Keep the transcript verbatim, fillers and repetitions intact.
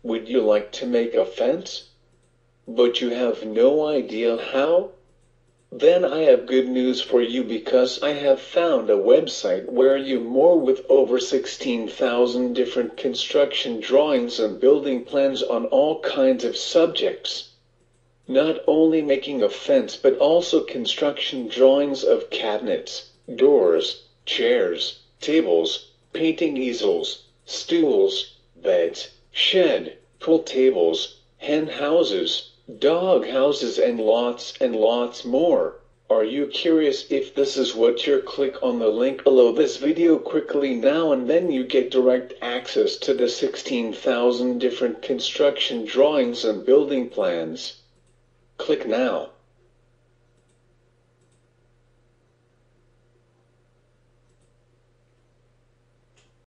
Would you like to make a fence? But you have no idea how? Then I have good news for you because I have found a website where you more with over sixteen thousand different construction drawings and building plans on all kinds of subjects. Not only making a fence but also construction drawings of cabinets, doors, chairs, tables, painting easels, stools, beds, shed, pool tables, hen houses, dog houses and lots and lots more. Are you curious if this is what you're? Click on the link below this video quickly now and then you get direct access to the sixteen thousand different construction drawings and building plans. Click now.